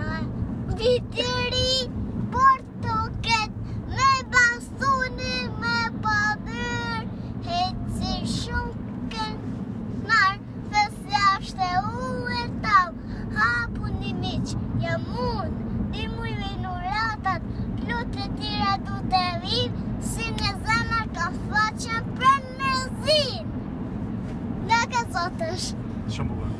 Vitiri, por toket, me bastuni, me padyr, heci shunken, nar, fesjashte u e tau, hapuni miq, jam unë, dimuj vinuratat, lutë tira du të vin, si në zana ka faqen për në zin. Nga ka sotësh. Shumë bukur.